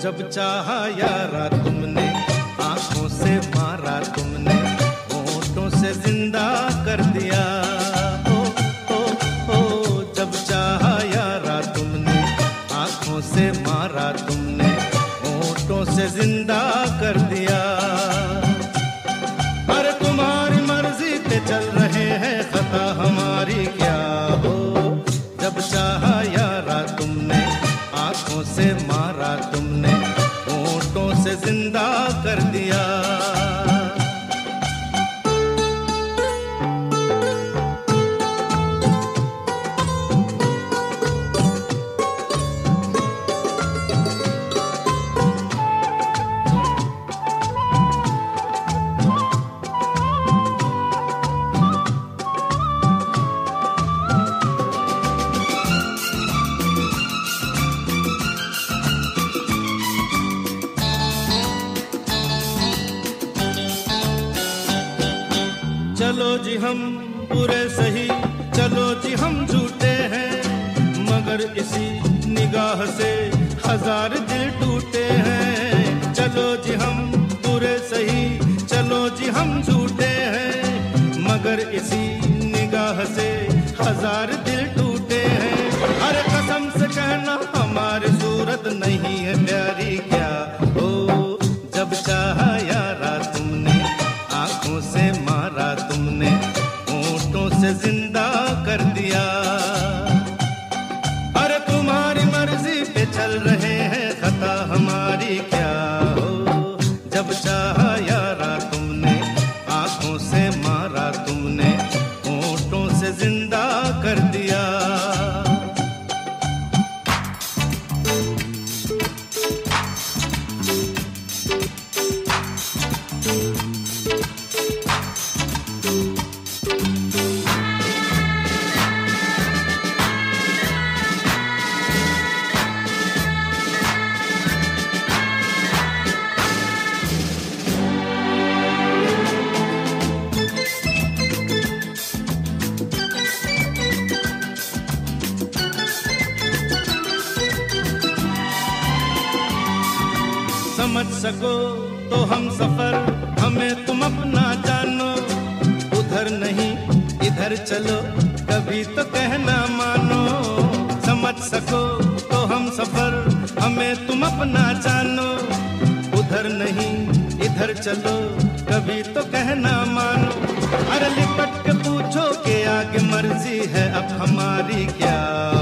जब चाहा यारा तुमने, आंखों से मारा तुमने, होठों से जिंदा कर दिया। ओ जब चाहा यारा तुमने, आंखों से मारा तुमने, होठों से जिंदा कर दिया। अरे तुम्हारी मर्जी पे चल रहे हैं, खता हमारी क्या हो। जब चाहा यारा तुमने, आंखों से मारा तुमने, होठों से जिंदा कर दिया। चलो जी हम बुरे सही, चलो जी हम झूठे हैं, मगर इसी निगाह से हजार दिल टूटे हैं। चलो जी हम बुरे सही, चलो जी हम झूठे हैं, मगर इसी निगाह से हजार दिल टूटे हैं। अरे कसम से कहना हमारी सूरत नहीं है प्यारी क्या हो। जब चाहा यारा तुमने, आंखों से मारा तुमने, होठों से जिंदा कर दिया। अरे तुम्हारी मर्जी पे चल रहे हैं, खता हमारी क्या हो। जब चाहा यारा तुमने, आंखों से मारा तुमने, होठों से जिंदा कर दिया। समझ सको तो हम सफर, हमें तुम अपना जानो, उधर नहीं इधर चलो, कभी तो कहना मानो। समझ सको तो हम सफर, हमें तुम अपना जानो, उधर नहीं इधर चलो, कभी तो कहना मानो। अरे लिपट के पूछो कि आगे मर्जी है अब हमारी क्या